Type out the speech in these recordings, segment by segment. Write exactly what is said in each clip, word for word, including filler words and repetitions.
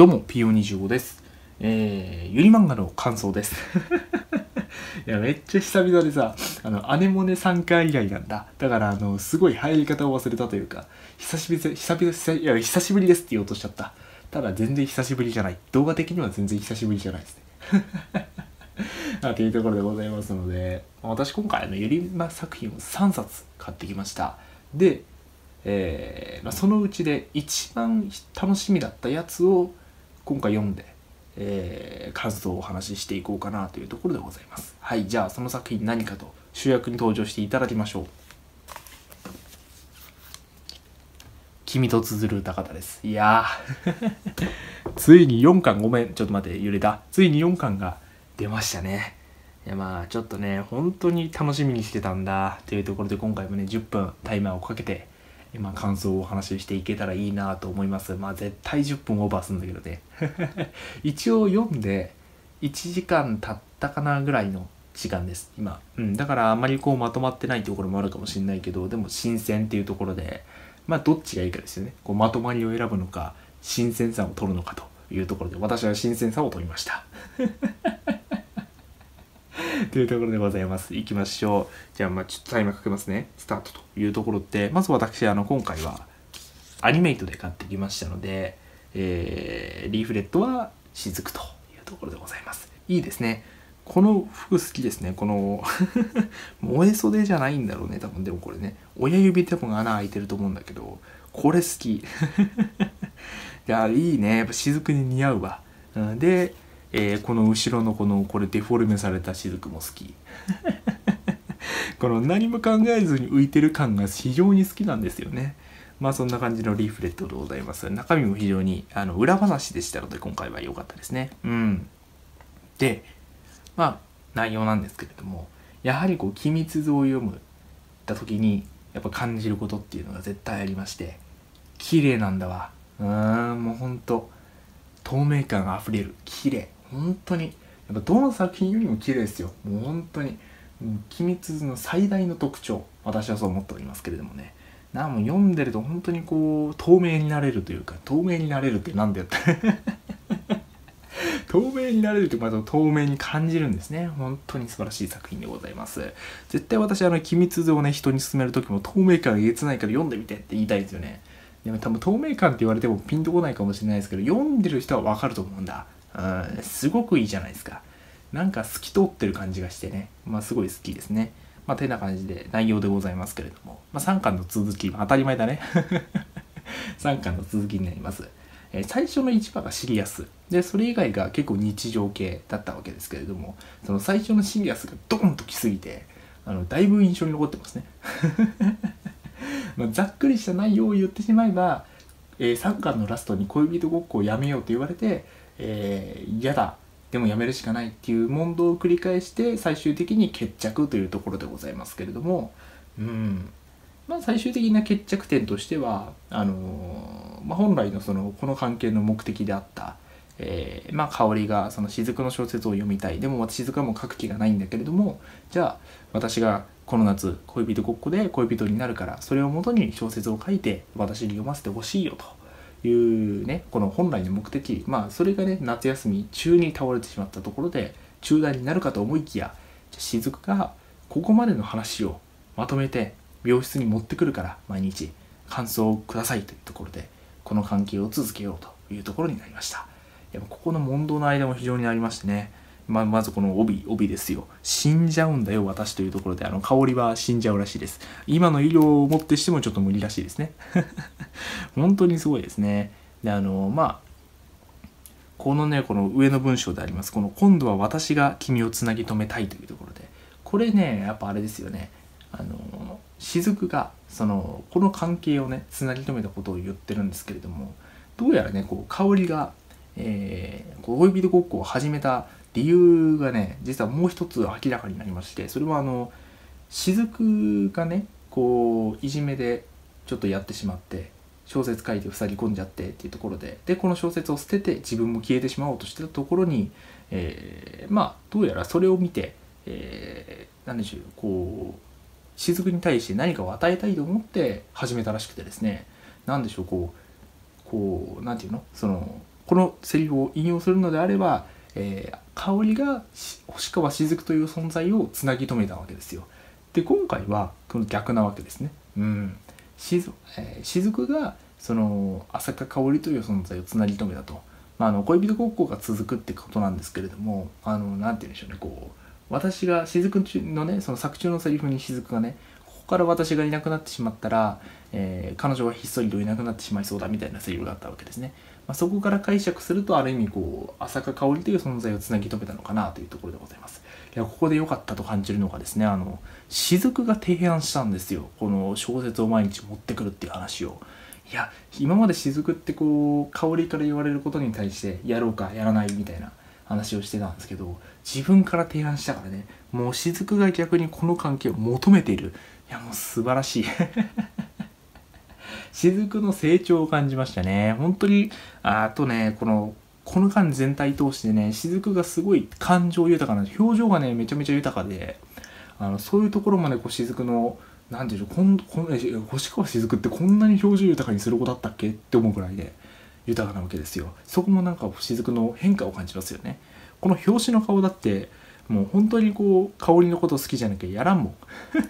どうも ピーオーにじゅうご です。えー、ゆり漫画の感想です。いや、めっちゃ久々でさ、あの、アネモネさんかい以来なんだ。だから、あの、すごい入り方を忘れたというか、久しぶりで、久々久いや、久しぶりですって言おうとしちゃった。ただ、全然久しぶりじゃない。動画的には全然久しぶりじゃないですね。あというところでございますので、私今回、あの、ゆりま作品をさんさつ買ってきました。で、えーまあ、そのうちで一番楽しみだったやつを今回読んで、えー、感想をお話ししていこうかなというところでございます。はい、じゃあその作品何かと主役に登場していただきましょう。君と綴る歌方です。いやーついによんかん、ごめん、ちょっと待って、揺れた。ついによんかんが出ましたね。いやまあちょっとね、本当に楽しみにしてたんだというところで、今回もねじゅっぷんタイマーをかけて今感想をお話ししていけたらいいなと思います。まあ絶対じゅっぷんオーバーするんだけどね。一応読んでいちじかん経ったかなぐらいの時間です、今。うん、だからあんまりこうまとまってないところもあるかもしれないけど、でも新鮮っていうところで、まあどっちがいいかですよね。こうまとまりを選ぶのか、新鮮さを取るのかというところで、私は新鮮さを取りました。というところでございます。いきましょう。じゃあ、まあちょっとタイマーかけますね。スタートというところで、まず私、あの、今回はアニメイトで買ってきましたので、えー、リーフレットは雫というところでございます。いいですね。この服好きですね。この燃え袖じゃないんだろうね。多分でもこれね。親指多分穴開いてると思うんだけど、これ好き。いや、いいね。やっぱ雫に似合うわ。で、えー、この後ろのこのこれデフォルメされた雫も好き。この何も考えずに浮いてる感が非常に好きなんですよね。まあそんな感じのリーフレットでございます。中身も非常にあの裏話でしたので今回は良かったですね。うん。で、まあ内容なんですけれども、やはりこう機密図を読むた時にやっぱ感じることっていうのが絶対ありまして、綺麗なんだわ。うーん、もうほんと透明感があふれる。綺麗。本当に。やっぱどの作品よりも綺麗ですよ。もう本当に。機密図の最大の特徴。私はそう思っておりますけれどもね。なも読んでると本当にこう、透明になれるというか、透明になれるってなんだよって。透明になれるってまた透明に感じるんですね。本当に素晴らしい作品でございます。絶対私あの機密図をね、人に勧めるときも透明感がえげつないから読んでみてって言いたいですよね。でも多分透明感って言われてもピンとこないかもしれないですけど、読んでる人はわかると思うんだ。うん、すごくいいじゃないですか。なんか透き通ってる感じがしてね。まあすごい好きですね。まあてな感じで内容でございますけれども。まあさんかんの続き、当たり前だね。さんかんの続きになります。えー、最初のいちわがシリアス。で、それ以外が結構日常系だったわけですけれども、その最初のシリアスがドーンと来すぎて、あの、だいぶ印象に残ってますね。まあざっくりした内容を言ってしまえば、えー、さんかんのラストに恋人ごっこをやめようと言われて、えー、嫌だでもやめるしかないっていう問答を繰り返して最終的に決着というところでございますけれども、うんまあ最終的な決着点としてはあのーまあ、本来のそのこの関係の目的であった、えー、まあ香織がその雫の小説を読みたい、でも私雫はもう書く気がないんだけれども、じゃあ私がこの夏恋人ごっこで恋人になるからそれをもとに小説を書いて私に読ませてほしいよというね、この本来の目的、まあそれがね夏休み中に倒れてしまったところで中断になるかと思いきや、雫がここまでの話をまとめて病室に持ってくるから毎日感想をくださいというところでこの関係を続けようというところになりました。やっぱここの問答の間も非常にありましてね、ままずこの帯帯ですよ。死んじゃうんだよ私というところで、あの香りは死んじゃうらしいです。今の医療をもってしてもちょっと無理らしいですね。本当にすごいですね。であのまあこのねこの上の文章でありますこの今度は私が君をつなぎ止めたいというところで、これねやっぱあれですよね。あの雫がそのこの関係をねつなぎ止めたことを言ってるんですけれども、どうやらねこう香りが、えー、恋人ごっこを始めた理由がね実はもう一つ明らかになりまして、それはあの雫がねこういじめでちょっとやってしまって小説書いて塞ぎ込んじゃってっていうところで、でこの小説を捨てて自分も消えてしまおうとしてたところに、えー、まあどうやらそれを見て、えー、何でしょうこう雫に対して何かを与えたいと思って始めたらしくてですね、何でしょうこうこうなんていうのそのこのセリフを引用するのであれば、えー、香りが星川雫という存在をつなぎ止めたわけですよ。で今回はこの逆なわけですね。うん、しず、えー、雫がその朝香香という存在をつなぎ止めたと、まあ、あの恋人ごっこが続くってことなんですけれども、あのなんて言うんでしょうね、こう私が雫のね、その作中のセリフに雫がね、ここから私がいなくなってしまったら、えー、彼女はひっそりといなくなってしまいそうだみたいなセリフがあったわけですね。まあ、そこから解釈すると、ある意味こう朝香香という存在をつなぎ止めたのかなというところでございます。いやここで良かったと感じるのがですね、あの雫が提案したんですよ、この小説を毎日持ってくるっていう話を。いや今まで雫ってこう香りから言われることに対してやろうかやらないみたいな話をしてたんですけど、自分から提案したからね、もう雫が逆にこの関係を求めている。いやもう素晴らしい雫の成長を感じましたね。本当に。あとね、このこの間全体通してね、雫がすごい感情豊かな、表情がねめちゃめちゃ豊かで、あのそういうところまでこう雫のなんていうの、こんこん星川雫ってこんなに表情豊かにする子だったっけって思うくらいで豊かなわけですよ。そこもなんか雫の変化を感じますよね。この表紙の顔だってもう本当にこう香りのこと好きじゃなきゃやらんもん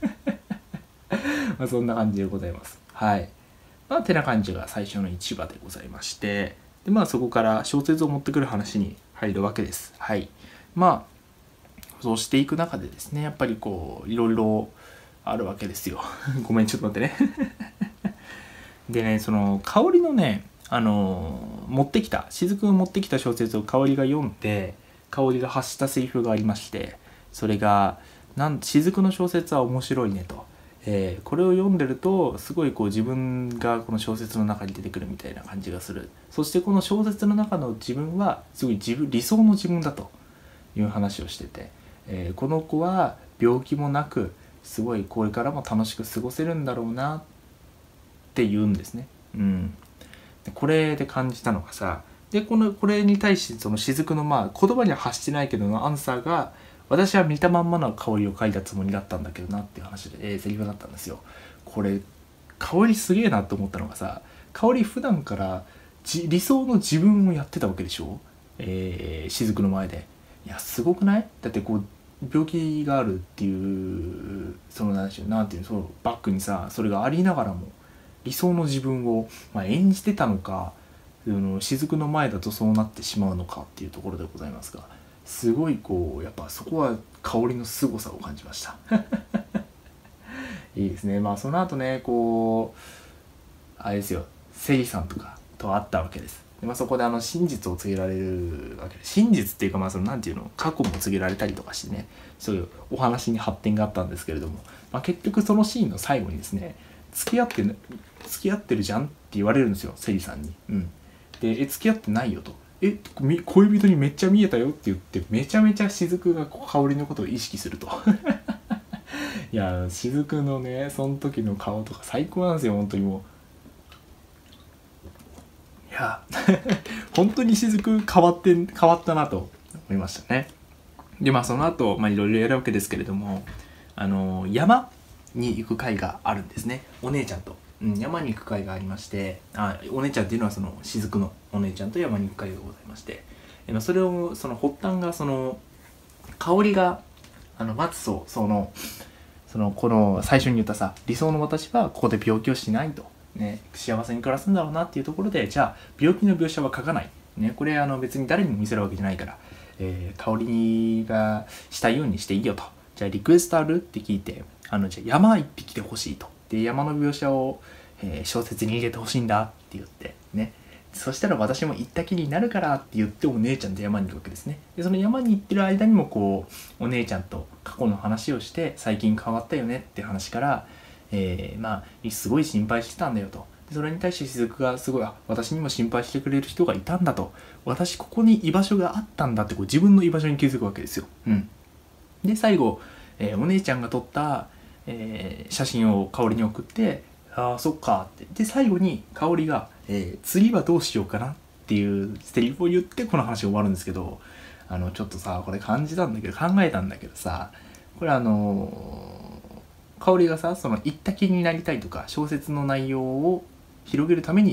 まあそんな感じでございます。はい。まあてな感じが最初のいちわでございまして、でまあそこから小説を持ってくる話に入るわけです。はい。まあそうしていく中でですね、やっぱりこういろいろあるわけですよごめんちょっと待ってねでね、その香りのね、あの持ってきた雫が持ってきた小説を香りが読んで、香りが発したセリフがありまして、それがなん雫の小説は面白いねと、えー、これを読んでるとすごいこう自分がこの小説の中に出てくるみたいな感じがする。そしてこの小説の中の自分はすごい自分理想の自分だという話をしてて、えー、この子は病気もなくすごいこれからも楽しく過ごせるんだろうなって言うんですね。うん、でこれで感じたのがさ、でこのこれに対してその雫のまあ言葉には発してないけどのアンサーが、私は見たまんまの香りを書いたつもりだったんだけどなっていう話で、えー、セリフだったんですよ。これ香りすげえなと思ったのがさ、香り普段から理想の自分をやってたわけでしょ、えー、雫の前で。いやすごくない？だってこう病気があるっていうその何て言うの、そのバックにさ、それがありながらも理想の自分を、まあ、演じてたのか、雫の前だとそうなってしまうのかっていうところでございますが、すごいこうやっぱそこは香りの凄さを感じましたいいですね。まあその後ね、こうあれですよ、セリさんとかと会ったわけです。で、まあ、そこであの真実を告げられるわけです。真実っていうか、まあそのなんていうの、過去も告げられたりとかしてね、そういうお話に発展があったんですけれども、まあ、結局そのシーンの最後にですね、付き合って付き合ってるじゃんって言われるんですよ、セリさんに。うん。で、え付き合ってないよと。え恋人にめっちゃ見えたよって言って、めちゃめちゃ雫が香りのことを意識するといや雫のねその時の顔とか最高なんですよ、本当にもう。いや本当に雫変わって変わったなと思いましたね。でまあその後まあいろいろやるわけですけれども、あの山に行く会があるんですね、お姉ちゃんと。うん、山に行く会がありまして、あお姉ちゃんっていうのはその雫のお姉ちゃんと山に行く会がございまして、えそれをその発端がその香りがあの松荘そのそのこの最初に言ったさ、理想の私はここで病気をしないと、ね、幸せに暮らすんだろうなっていうところで、じゃあ病気の描写は書かない、ね、これあの別に誰にも見せるわけじゃないから、えー、香りがしたいようにしていいよと。じゃあリクエストあるって聞いて、あのじゃあ山一匹で欲しいと。で山の描写を、えー、小説に入れてほしいんだって言ってね、そしたら私も行った気になるからって言ってお姉ちゃんと山に行くわけですね。でその山に行ってる間にもこうお姉ちゃんと過去の話をして、最近変わったよねって話から、えー、まあすごい心配してたんだよと。でそれに対して雫がすごい、あ私にも心配してくれる人がいたんだと、私ここに居場所があったんだって、こう自分の居場所に気づくわけですよ。うん、で最後、えー、お姉ちゃんが撮った、えー、写真を香りに送って、ああそっかって。で最後に香りが、えー、次はどうしようかなっていうセリフを言ってこの話が終わるんですけど、あのちょっとさこれ感じたんだけど考えたんだけどさ、これあのー、香りがさその言った気になりたいとか小説の内容を広げるために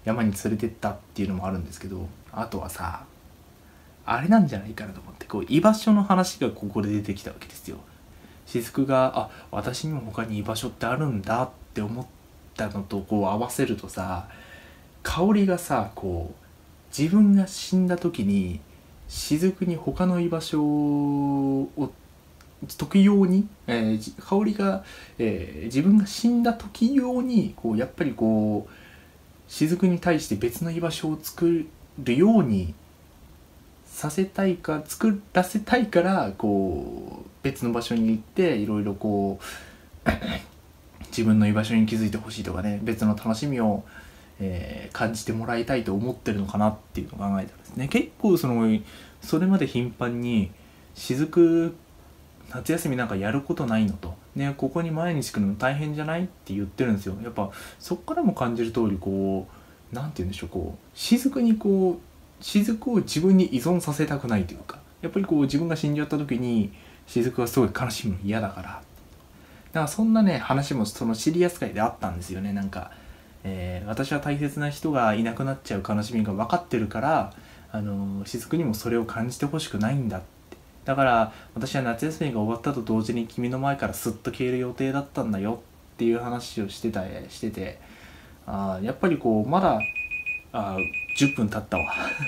山に連れてったっていうのもあるんですけど、あとはさあれなんじゃないかなと思って、こう居場所の話がここで出てきたわけですよ。雫があ私にも他に居場所ってあるんだって思ったのとこう合わせるとさ、香織がさこう自分が死んだ時に雫に他の居場所を時用に、えー、香織が、えー、自分が死んだ時用にこうやっぱりこう雫に対して別の居場所を作るようにさせたいか作らせたいからこう別の場所に行っていろいろこう自分の居場所に気づいてほしいとかね、別の楽しみを、えー、感じてもらいたいと思ってるのかなっていうのを考えたんですね。結構そのそれまで頻繁に雫夏休みなんかやることないのとね、ここに毎日来るの大変じゃないって言ってるんですよ。やっぱそっからも感じる通りこうなんて言うんでしょう、こう雫にこう雫を自分に依存させたくないというか、やっぱりこう自分が死んじゃった時に雫はすごい悲しむの嫌だから、だからそんなね話もそのシリアス会であったんですよね。なんか、えー、私は大切な人がいなくなっちゃう悲しみが分かってるから、あの雫にもそれを感じてほしくないんだって。だから私は夏休みが終わったと同時に君の前からスッと消える予定だったんだよっていう話をしてたしてて、あやっぱりこうまだあじゅっぷん経ったわ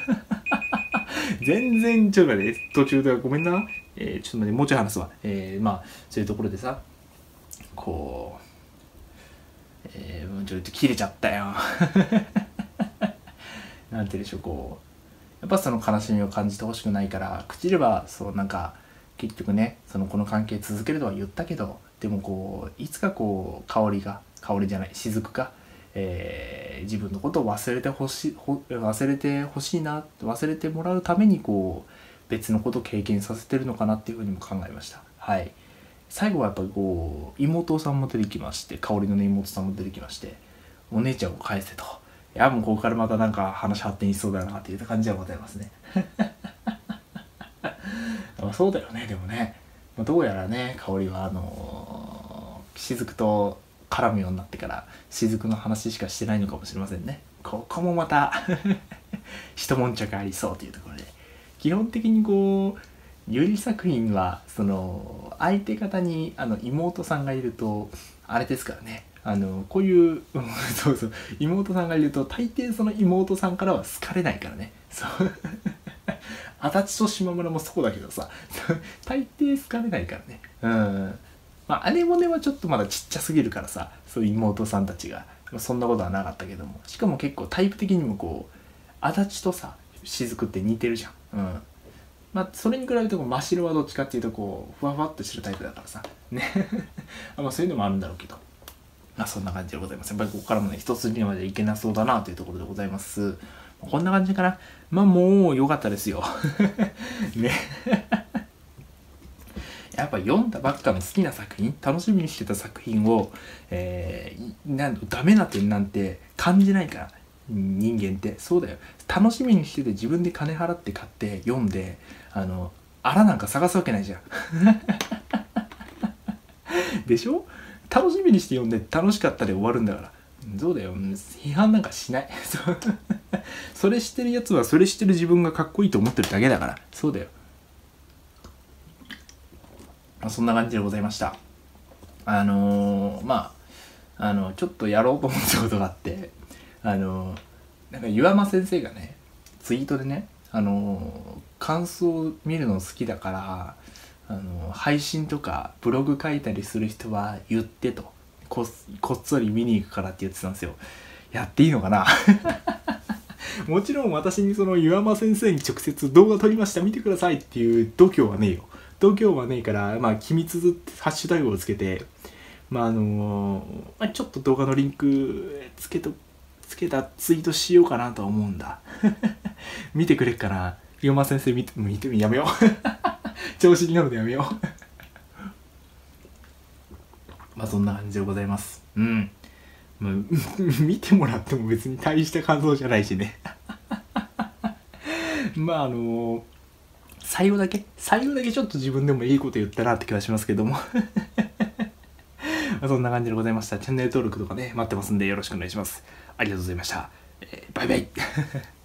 全然ちょっと待って途中でごめんな、えー、ちょっと待ってもうちょい話すわ。えー、まあそういうところでさこう、えー、ちょっと切れちゃったよなんて言うんでしょう、こうやっぱその悲しみを感じてほしくないから口ではそうなんか結局ねそのこの関係続けるとは言ったけど、でもこういつかこう香りが香りじゃない雫が、えー、自分のことを忘れてほしい忘れてほしいな忘れてもらうためにこう別のことを経験させてるのかなっていうふうにも考えました。はい。最後はやっぱこう妹さんも出てきまして、香りの、ね、妹さんも出てきまして、お姉ちゃんを返せと。いやもうここからまたなんか話発展しそうだなっていう感じはございますねそうだよね。でもねどうやらね香りはあのー、雫と絡むようになってから雫の話しかしてないのかもしれませんね。ここもまた一悶着ありそうというところで、基本的にこうゆり作品はその相手方にあの妹さんがいるとあれですからね、あのこういうそうそう妹さんがいると大抵その妹さんからは好かれないからね。そう足立と島村もそうだけどさ大抵好かれないからね。うんまあ姉もねはちょっとまだちっちゃすぎるからさ、そういう妹さんたちがそんなことはなかったけども、しかも結構タイプ的にもこう足立とさ雫って似てるじゃん。うんまあそれに比べると真白はどっちかっていうとこうふわふわっとしてるタイプだからさねまあそういうのもあるんだろうけど、まあそんな感じでございます。やっぱりここからもね一筋縄でいけなそうだなというところでございます。こんな感じかな。まあもう良かったですよねやっぱ読んだばっかの好きな作品、楽しみにしてた作品を、えー、なんダメな点なんて感じないから、人間ってそうだよ。楽しみにしてて自分で金払って買って読んであのあらなんか探すわけないじゃんでしょ。楽しみにして読んで楽しかったで終わるんだから、そうだよ。批判なんかしないそれしてるやつはそれしてる自分がかっこいいと思ってるだけだから、そうだよ。まあ、そんな感じでございました。あのー、まああのちょっとやろうと思ったことがあって、あのー、なんか岩間先生がねツイートでね、あのー、感想を見るの好きだから、あのー、配信とかブログ書いたりする人は言ってと こ, こっそり見に行くからって言ってたんですよ。やっていいのかなもちろん私にその岩間先生に直接動画撮りました見てくださいっていう度胸はねえよ。度胸はねえから、まあ機密ってハッシュタグをつけて、まああのーまあ、ちょっと動画のリンクつけとつけたツイートしようかなとは思うんだ見てくれっかな。岩間先生見て見てやめよう調子に乗るのやめようまあそんな感じでございます。うん、まあ、見てもらっても別に大した感想じゃないしねまああのー、最後だけ最後だけちょっと自分でもいいこと言ったなって気がしますけどもまあそんな感じでございました。チャンネル登録とかね待ってますんでよろしくお願いします。ありがとうございました。えーバイバイ